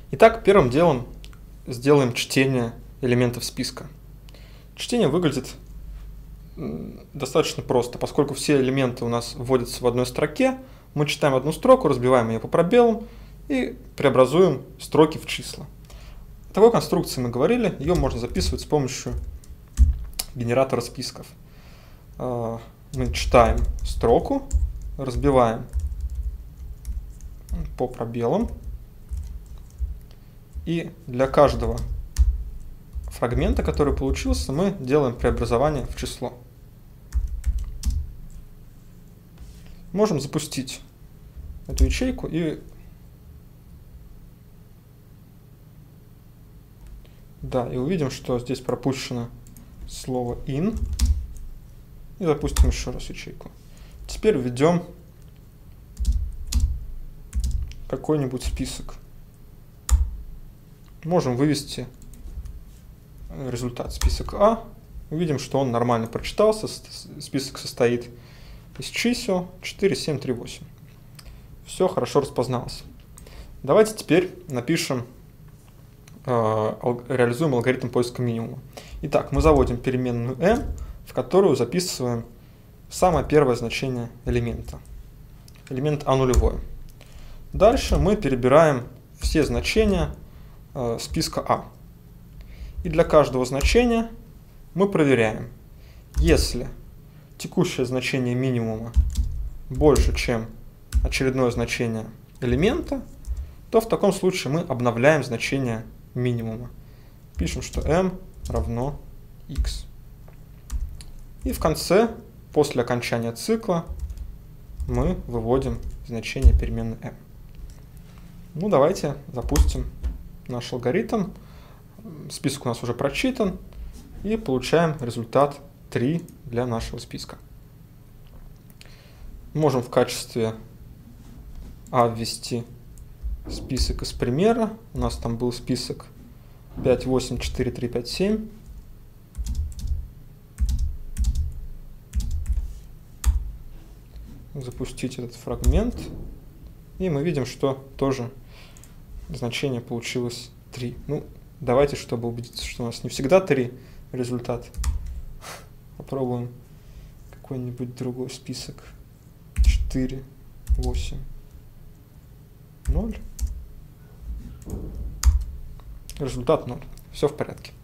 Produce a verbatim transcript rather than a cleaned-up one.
Итак, первым делом сделаем чтение элементов списка. Чтение выглядит достаточно просто, поскольку все элементы у нас вводятся в одной строке, мы читаем одну строку, разбиваем ее по пробелам и преобразуем строки в числа. О такой конструкции мы говорили, ее можно записывать с помощью генератора списков. Мы читаем строку, разбиваем по пробелам, и для каждого фрагмента, который получился, мы делаем преобразование в число. Можем запустить эту ячейку и да, и увидим, что здесь пропущено слово in. И запустим еще раз ячейку. Теперь введем какой-нибудь список. Можем вывести результат список А. Увидим, что он нормально прочитался. Список состоит из чисел четыре, семь, три, восемь. Все хорошо распозналось. Давайте теперь напишем, реализуем алгоритм поиска минимума. Итак, мы заводим переменную m, в которую записываем самое первое значение элемента. Элемент а нулевой. Дальше мы перебираем все значения э, списка А. И для каждого значения мы проверяем. Если текущее значение минимума больше, чем очередное значение элемента, то в таком случае мы обновляем значение минимума. Пишем, что m равно x. И в конце, после окончания цикла, мы выводим значение переменной m. Ну, давайте запустим наш алгоритм. Список у нас уже прочитан. И получаем результат три для нашего списка. Можем в качестве А ввести список из примера. У нас там был список пять, восемь, четыре, три, пять, семь. Запустить этот фрагмент. И мы видим, что тоже значение получилось три. Ну, давайте, чтобы убедиться, что у нас не всегда три результат, попробуем какой-нибудь другой список. четыре, восемь, ноль. Результат ноль. Все в порядке.